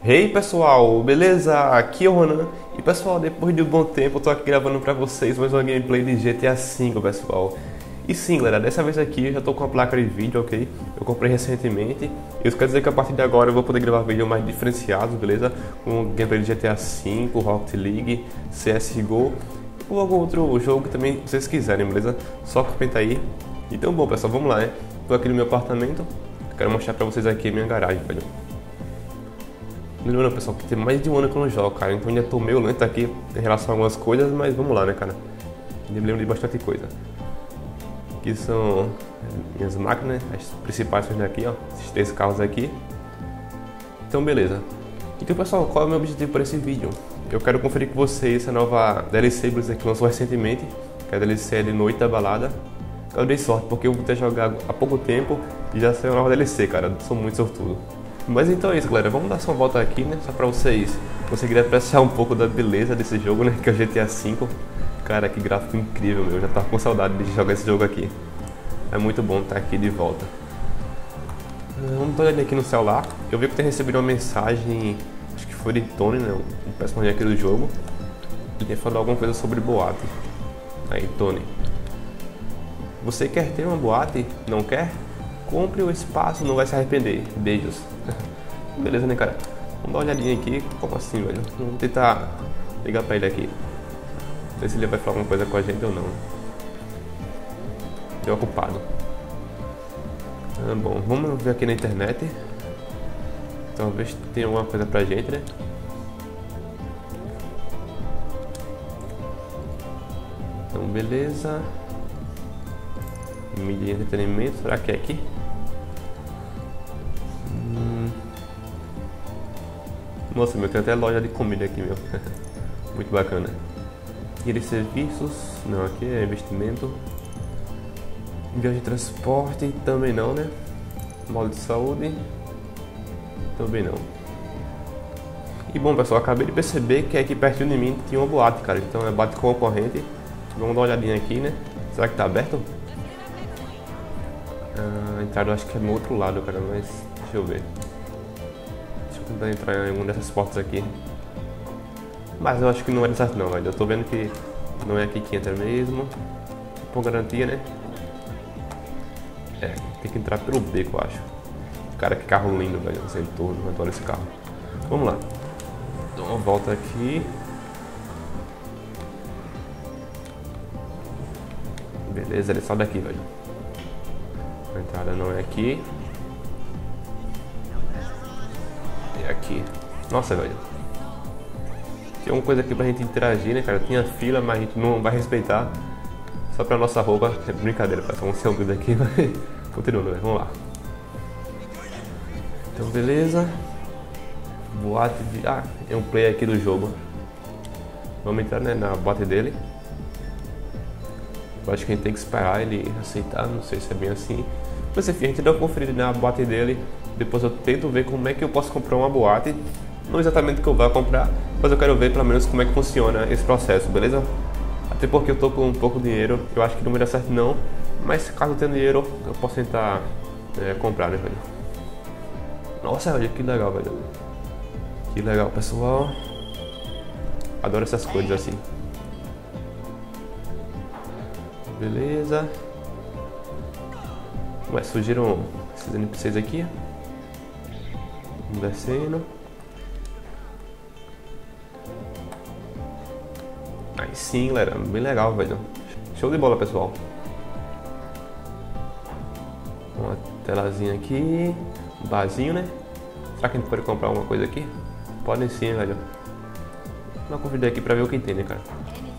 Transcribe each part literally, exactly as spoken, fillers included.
Hey pessoal, beleza? Aqui é o Ronan. E pessoal, depois de um bom tempo eu tô aqui gravando pra vocês mais uma gameplay de G T A cinco, pessoal. E sim, galera, dessa vez aqui eu já tô com a placa de vídeo, ok? Eu comprei recentemente. Isso quer dizer que a partir de agora eu vou poder gravar vídeos mais diferenciados, beleza? Com gameplay de G T A cinco, Rocket League, C S G O ou algum outro jogo que também vocês quiserem, beleza? Só comenta aí. Então bom, pessoal, vamos lá, né? Tô aqui no meu apartamento. Quero mostrar pra vocês aqui a minha garagem, velho. Lembrando, pessoal, que tem mais de um ano que eu não jogo, cara. Então ainda tô meio lento aqui em relação a algumas coisas, mas vamos lá, né, cara? Me lembro de bastante coisa. Aqui são minhas máquinas, as principais são daqui, ó. Esses três carros aqui. Então, beleza. Então, pessoal, qual é o meu objetivo para esse vídeo? Eu quero conferir com vocês a nova D L C que lançou recentemente, que é a D L C de Noite da Balada. Eu dei sorte, porque eu vou ter jogado há pouco tempo e já saiu a nova D L C, cara. Sou muito sortudo. Mas então é isso, galera, vamos dar só uma volta aqui, né, só pra vocês conseguirem apreciar um pouco da beleza desse jogo, né, que é o G T A cinco. Cara, que gráfico incrível, meu, eu já tava com saudade de jogar esse jogo aqui. É muito bom estar aqui de volta. Vamos dar uma olhada aqui no celular. Eu vi que eu tenho recebido uma mensagem, acho que foi de Tony, né, o personagem aqui do jogo. Ele tinha falado alguma coisa sobre boate. Aí, Tony, você quer ter uma boate? Não quer? Compre o espaço, não vai se arrepender. Beijos. Beleza, né, cara? Vamos dar uma olhadinha aqui. Como assim, velho? Vamos tentar ligar pra ele aqui. Ver se ele vai falar alguma coisa com a gente ou não. Deu ocupado. Ah, bom, vamos ver aqui na internet. Talvez tenha alguma coisa pra gente, né? Então, beleza. Mídia de entretenimento, será que é aqui? Hum. Nossa, meu, tem até loja de comida aqui, meu. Muito bacana. E de serviços, não, aqui é investimento. Viagem de transporte, também não, né? Modo de saúde, também não. E bom, pessoal, acabei de perceber que aqui pertinho de mim tinha uma boate, cara. Então é boate concorrente. Vamos dar uma olhadinha aqui, né? Será que tá aberto? A entrada eu acho que é no outro lado, cara, mas deixa eu ver. Deixa eu tentar entrar em alguma dessas portas aqui. Mas eu acho que não é certo não, velho. Eu tô vendo que não é aqui que entra mesmo. Por garantia, né? É, tem que entrar pelo beco, eu acho. Cara, que carro lindo, velho. Esse entorno, eu adoro esse carro. Vamos lá. Dou uma volta aqui. Beleza, ele sai daqui, velho. A entrada não é aqui. É aqui. Nossa, velho. Tem uma coisa aqui pra gente interagir, né, cara? Tinha fila, mas a gente não vai respeitar. Só pra nossa roupa. É brincadeira, pessoal. Vamos ser humilde aqui, mas continuando, velho. Vamos lá. Então, beleza. Boate de... Ah, é um player aqui do jogo. Vamos entrar, né, na boate dele. Eu acho que a gente tem que esperar ele aceitar, não sei se é bem assim. Mas enfim, a gente deu uma conferida na boate dele. Depois eu tento ver como é que eu posso comprar uma boate. Não exatamente o que eu vou comprar, mas eu quero ver pelo menos como é que funciona esse processo, beleza? Até porque eu tô com um pouco de dinheiro, eu acho que não vai dar certo não. Mas caso eu tenha dinheiro, eu posso tentar é, comprar, né, velho? Nossa, velho, que legal, velho. Que legal, pessoal. Adoro essas coisas assim. Beleza. Ué, surgiram esses N P Cs aqui. Vamos descendo. Aí sim, galera. Bem legal, velho. Show de bola, pessoal. Uma telazinha aqui. Um barzinho, né? Será que a gente pode comprar alguma coisa aqui? Podem sim, velho. Vou dar uma conferida aqui pra ver o que tem, né, cara?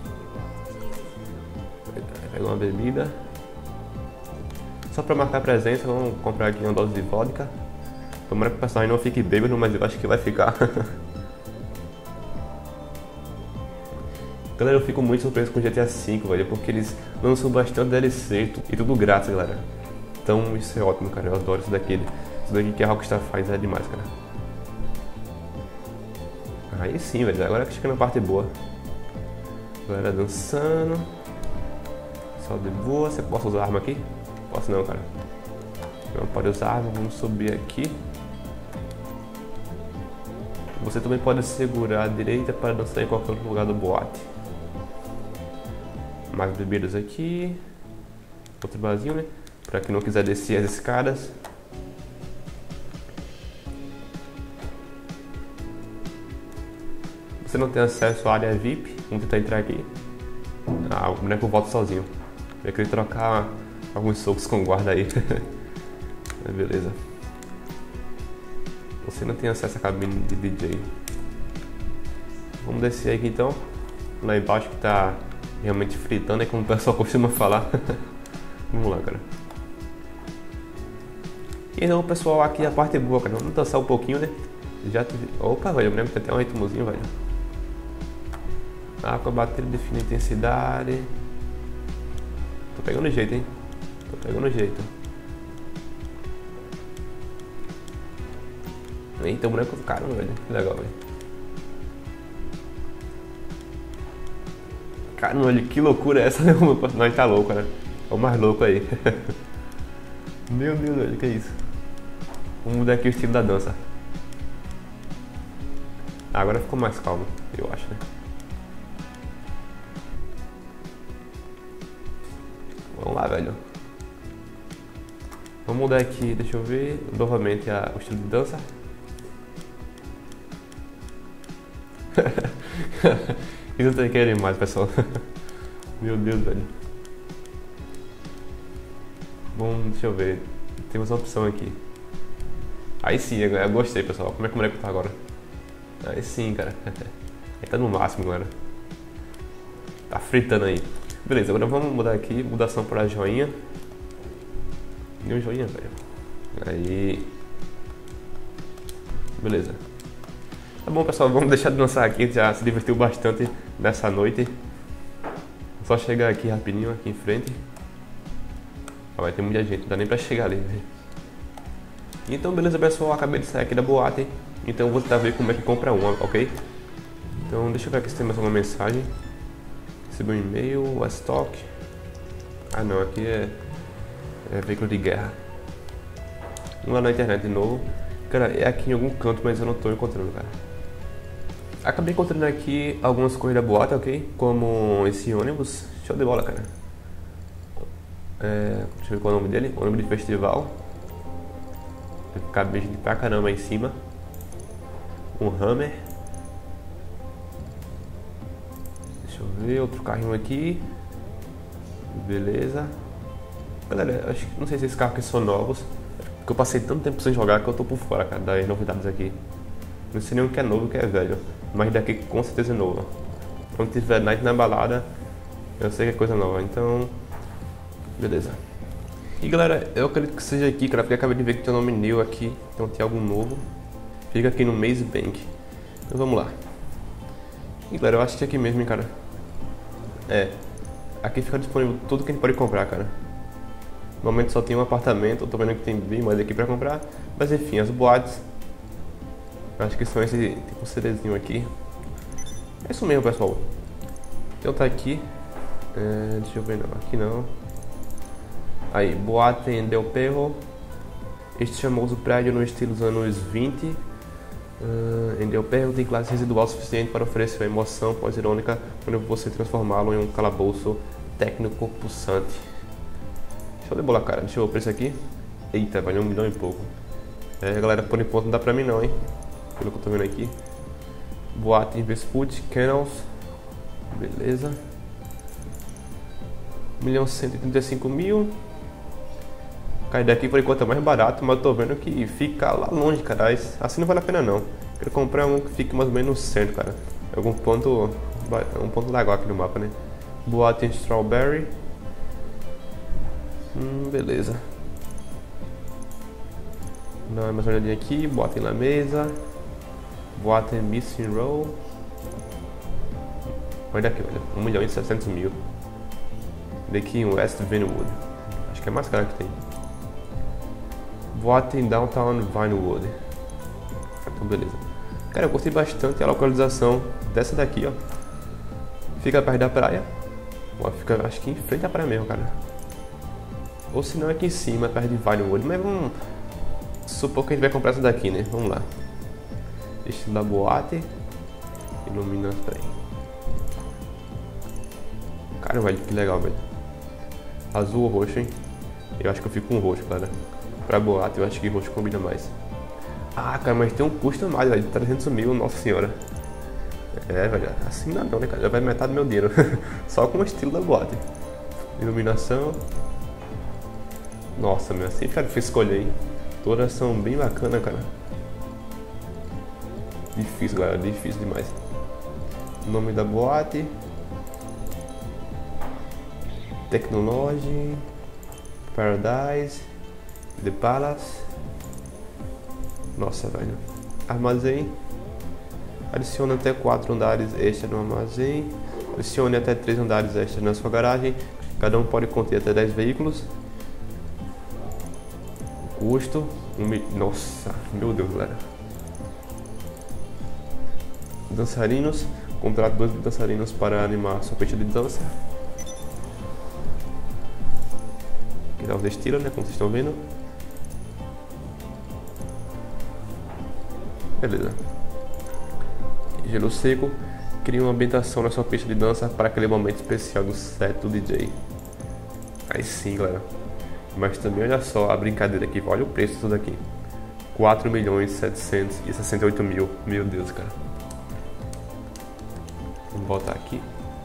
Pegar uma bebida. Só pra marcar presença, vamos comprar aqui uma dose de vodka. Tomara que o personagem não fique bêbado, mas eu acho que vai ficar. Galera, eu fico muito surpreso com o G T A cinco, velho, porque eles lançam bastante D L C e tudo grátis, galera. Então isso é ótimo, cara, eu adoro isso daqui. Isso daqui que a Rockstar faz é demais, cara. Aí sim, velho, agora que chega na parte boa. Galera dançando. Só de boa, você pode usar arma aqui? Posso não, cara. Não pode usar arma, vamos subir aqui. Você também pode segurar a direita para dançar em qualquer outro lugar do boate. Mais bebidas aqui. Outro barzinho, né? Para quem não quiser descer as escadas. Você não tem acesso à área V I P. Vamos tentar entrar aqui. Ah, o boneco volta sozinho. Eu queria trocar alguns socos com o guarda aí. Beleza. Você não tem acesso à cabine de D J. Vamos descer aqui então. Lá embaixo que tá realmente fritando, é como o pessoal costuma falar. Vamos lá, cara. E então, pessoal, aqui a parte boa, cara. Vamos dançar um pouquinho, né? Já tive... Opa, velho, eu lembro que tem até um ritmozinho, velho. Ah, com a bateria define a intensidade. Tô pegando o jeito, hein? Tô pegando o jeito. Eita, o boneco, caramba, velho. Que legal, velho. Caramba, velho, que loucura é essa, né? O personagem tá louco, né? É o mais louco aí. Meu Deus, velho, que é isso? Vamos mudar aqui o estilo da dança. Ah, agora ficou mais calmo, eu acho, né? Vamos lá, velho. Vamos mudar aqui, deixa eu ver, novamente a, o estilo de dança. Isso não tem que ir mais, pessoal. Meu Deus, velho. Bom, deixa eu ver. Temos uma opção aqui. Aí sim, eu gostei, pessoal. Como é que o moleque tá agora? Aí sim, cara. Ele tá no máximo agora. Tá fritando aí. Beleza, agora vamos mudar aqui. Mudação para joinha. Deu um joinha, velho. Aí. Beleza. Tá bom, pessoal. Vamos deixar de dançar aqui. A gente já se divertiu bastante nessa noite. Só chegar aqui rapidinho, aqui em frente. Ah, vai ter muita gente, não dá nem pra chegar ali, velho. Então, beleza, pessoal. Acabei de sair aqui da boate. Então, eu vou tentar ver como é que compra uma, ok? Então, deixa eu ver aqui se tem mais alguma mensagem. Recebi um e-mail, stock. Ah, não, aqui é, é veículo de guerra. Vamos lá na internet de novo. Cara, é aqui em algum canto, mas eu não tô encontrando, cara. Acabei encontrando aqui algumas coisas da boate, ok? Como esse ônibus. Show de bola, cara. É, deixa eu ver qual é o nome dele. Ônibus de festival. Cabe gente pra caramba aí em cima. Um Hammer. Deixa eu ver, outro carrinho aqui. Beleza. Galera, acho que não sei se esses carros aqui são novos. Porque eu passei tanto tempo sem jogar que eu tô por fora, cara, das novidades aqui. Não sei nem o que é novo e o que é velho. Mas daqui com certeza é novo. Quando tiver night na balada, eu sei que é coisa nova. Então, beleza. E galera, eu acredito que seja aqui, cara, porque eu acabei de ver que tem o nome new aqui. Então tem algo novo. Fica aqui no Maze Bank. Então vamos lá. E galera, eu acho que é aqui mesmo, hein, cara. É. Aqui fica disponível tudo que a gente pode comprar, cara. No momento só tem um apartamento. Eu tô vendo que tem bem mais aqui pra comprar. Mas enfim, as boates. Acho que são esse tipo cerezinho aqui. É isso mesmo, pessoal. Então tá aqui. É, deixa eu ver, não. Aqui não. Aí, boate em Del Perro. Este famoso prédio no estilo dos anos vinte. Uh, em Del Perro tem classe residual suficiente para oferecer uma emoção pós-irônica quando você transformá-lo em um calabouço técnico pulsante. Deixa eu de bola, cara. Deixa eu ver o preço aqui. Eita, valeu um milhão e pouco. É, galera, por enquanto não dá pra mim não, hein. Pelo que eu tô vendo aqui. Boate em Vespucci, Canals. Beleza. um milhão cento e trinta e cinco mil. Cair daqui por enquanto é mais barato, mas eu tô vendo que fica lá longe, cara. Assim não vale a pena não. Quero comprar um que fique mais ou menos no centro, cara. Algum ponto. Um ponto legal aqui no mapa, né? Boate em Strawberry. Hum, beleza. Dá mais uma olhadinha aqui. Boate na mesa. Boate em Missing Row. Olha daqui, olha. um milhão e setecentos mil. Daqui em West Vinewood. Acho que é mais caro que tem. Boate em Downtown Vinewood. Então beleza. Cara, eu gostei bastante a localização dessa daqui, ó. Fica perto da praia. Ó, fica, acho que em frente à praia mesmo, cara. Ou se não, aqui em cima, perto de Vinewood. Mas vamos supor que a gente vai comprar essa daqui, né? Vamos lá. estilo da boate. Ilumina, peraí. Cara, velho, que legal, velho. Azul ou roxo, hein? Eu acho que eu fico com roxo, cara. Pra boate, eu acho que roxo combina mais. Ah, cara, mas tem um custo a mais, velho, de trezentos mil, nossa senhora. É, velho, assim não, não, né, cara? Já vai metade do meu dinheiro. Só com o estilo da boate. Iluminação. Nossa, meu, assim fica difícil escolher, hein? Todas são bem bacanas, cara. Difícil, galera, difícil demais. Nome da boate. Technology. Paradise. The Palace. Nossa, velho. Armazém. Adicione até quatro andares extras no armazém. Adicione até três andares extras na sua garagem. Cada um pode conter até dez veículos. Custo. Um mil... Nossa, meu Deus, galera. Dançarinos. Contrate dois dançarinos para animar sua pista de dança. Aqui dá os estilos, né? Como vocês estão vendo. Beleza. Gelo seco. Cria uma ambientação na sua pista de dança para aquele momento especial do set do D J. Aí sim, galera. Mas também olha só a brincadeira aqui. Olha o preço disso daqui. quatro milhões setecentos e sessenta e oito mil. Meu Deus, cara. Vamos voltar aqui.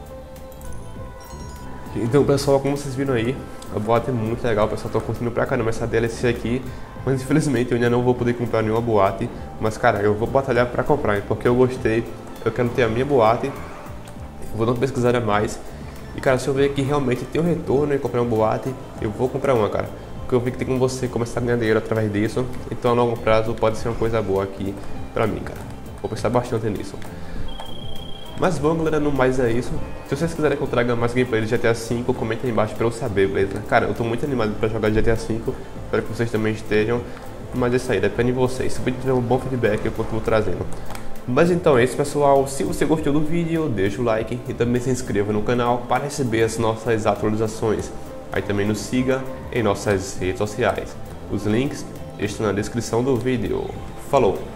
Então, pessoal, como vocês viram aí, a boate é muito legal. O pessoal tá curtindo pra caramba essa D L C aqui. Mas infelizmente eu ainda não vou poder comprar nenhuma boate. Mas, cara, eu vou batalhar pra comprar, hein, porque eu gostei. Eu quero ter a minha boate. Eu vou não pesquisar mais. E, cara, se eu ver que realmente tem um retorno em comprar uma boate, eu vou comprar uma, cara. Porque eu vi que tem como você começar a ganhar dinheiro através disso. Então, a longo prazo, pode ser uma coisa boa aqui pra mim, cara. Vou pensar bastante nisso. Mas bom, galera, no mais é isso. Se vocês quiserem que eu traga mais gameplay de G T A cinco, comentem aí embaixo pra eu saber, beleza? Cara, eu tô muito animado pra jogar G T A cinco. Espero que vocês também estejam. Mas é isso aí, depende de vocês. Se o vídeo tiver um bom feedback, eu continuo trazendo. Mas então é isso, pessoal. Se você gostou do vídeo, deixa o like e também se inscreva no canal para receber as nossas atualizações. Aí também nos siga em nossas redes sociais. Os links estão na descrição do vídeo. Falou!